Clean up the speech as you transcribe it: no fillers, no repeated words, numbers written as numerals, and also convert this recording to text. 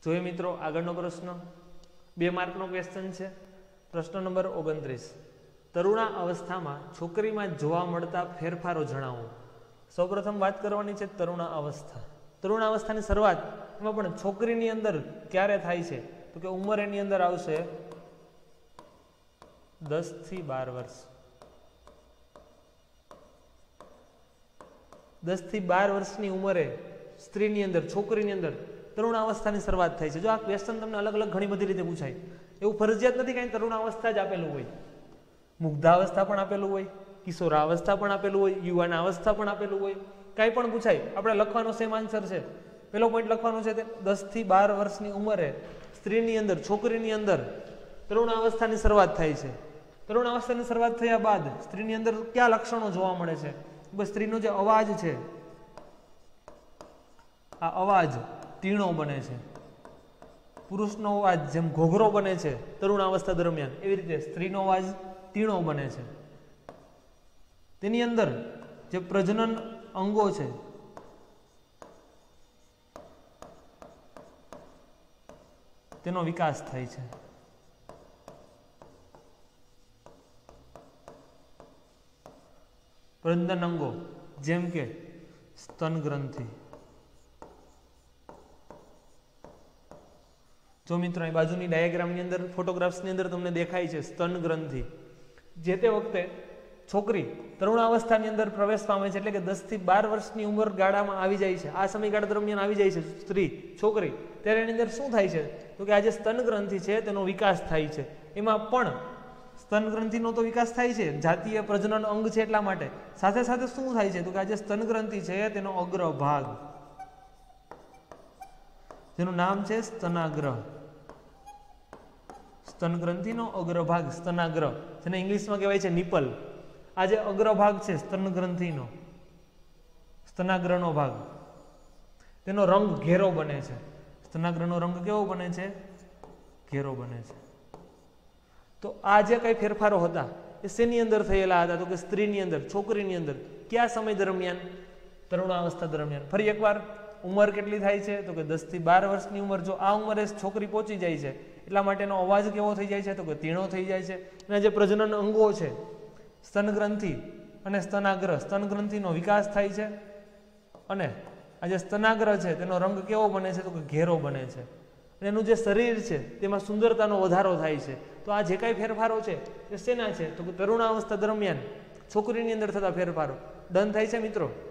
જોઈએ મિત્રો આગળનો પ્રશ્ન 2 માર્કનો ક્વેશ્ચન છે। પ્રશ્ન નંબર 29 તરુણા અવસ્થામાં છોકરીમાં જોવા મળતા ફેરફારો જણાવો। સૌપ્રથમ વાત કરવાની છે તરુણા અવસ્થા। તરુણા અવસ્થાની શરૂઆત એમાં પણ છોકરીની અંદર ક્યારે થાય છે તો કે ઉંમર એની અંદર આવશે 10 થી 12 વર્ષ। 10 થી 12 વર્ષની ઉંમરે સ્ત્રીની અંદર છોકરીની અંદર તરુણા અવસ્થાની શરૂઆત થાય છે। જો આ ક્વેશ્ચન તમને અલગ અલગ ઘણી બધી રીતે પૂછાય, એવું ફરજિયાત નથી કે તરુણા અવસ્થા જ આપેલું હોય, મુગ્ધાવસ્થા પણ આપેલું હોય, કિશોરાવસ્થા પણ આપેલું હોય, યુવાનાવસ્થા પણ આપેલું હોય, કાંઈ પણ પૂછાય આપણે લખવાનો સેમ આન્સર છે। પેલો પોઈન્ટ લખવાનો છે તે 10 થી 12 વર્ષની ઉંમરે સ્ત્રીની અંદર છોકરીની અંદર તરુણા અવસ્થાની શરૂઆત થાય છે। તરુણ અવસ્થાની શરૂઆત થયા બાદ સ્ત્રીની અંદર કયા લક્ષણો જોવા મળે છે? બસ સ્ત્રીનો જે અવાજ છે આ અવાજ તીણો બને છે, પુરુષનો અવાજ જેમ ઘોઘરો બને છે તરુણ અવસ્થા દરમિયાન, એવી રીતે સ્ત્રીનો અવાજ તીણો બને છે। તેની અંદર જે પ્રજનન અંગો છે તેનો વિકાસ થાય છે। પ્રજનન અંગો જેમ કે સ્તન ગ્રંથિ। જો મિત્રો અહીં બાજુની ડાયાગ્રામની અંદર ફોટોગ્રાફ્સની અંદર તમને દેખાય છે સ્તન ગ્રંથિ। જે તે વખતે છોકરી તરુણાવસ્થાની અંદર પ્રવેશ પામે છે, એટલે કે 10 થી 12 વર્ષની ઉંમર ગાળામાં આવી જાય છે, આ સમયગાળા દરમિયાન આવી જાય છે સ્ત્રી છોકરી, ત્યારે એની અંદર શું થાય છે તો કે આ જે સ્તન ગ્રંથિ છે તેનો વિકાસ થાય છે। એમાં પણ સ્તન ગ્રંથિનો તો વિકાસ થાય છે, જાતીય પ્રજનન અંગ છે એટલા માટે, સાથે સાથે શું થાય છે તો કે આ જે સ્તન ગ્રંથિ છે તેનો અગ્રભાગ જેનું નામ છે સ્તનાગ્ર, સ્તન ગ્રંથિનો અગ્રભાગ સ્તનાગ્ર, જેને ઇંગ્લિશમાં કહેવાય છે નિપલ, આ જે અગ્રભાગ છે સ્તન ગ્રંથિનો સ્તનાગ્રનો ભાગ તેનો રંગ ઘેરો બને છે। સ્તનાગ્રનો રંગ કેવો બને છે? ઘેરો બને છે। તો આ જે કઈ ફેરફારો હતા એ શેની અંદર થયેલા હતા તો કે સ્ત્રીની અંદર છોકરીની અંદર કયા સમય દરમિયાન? તરુણાવસ્થા દરમિયાન। ફરી એકવાર ઉંમર કેટલી થાય છે તો કે 10 થી 12 વર્ષની ઉંમર। જો આ ઉંમરે છોકરી પહોંચી જાય છે એટલા માટેનો અવાજ કેવો થઈ જાય છે તો કે તીણો થઈ જાય છે, અને જે પ્રજનન અંગો છે સ્તન ગ્રંથિ અને સ્તનાગ્ર, સ્તન ગ્રંથિનો વિકાસ થાય છે, અને આ જે સ્તનાગ્ર છે તેનો રંગ કેવો બને છે તો કે ઘેરો બને છે, અને એનું જે શરીર છે તેમાં સુંદરતાનો વધારો થાય છે। તો આ જે કાંઈ ફેરફારો છે એ શેના છે તો કે તરુણાવસ્થા દરમિયાન છોકરીની અંદર થતા ફેરફારો। ડન થાય છે મિત્રો?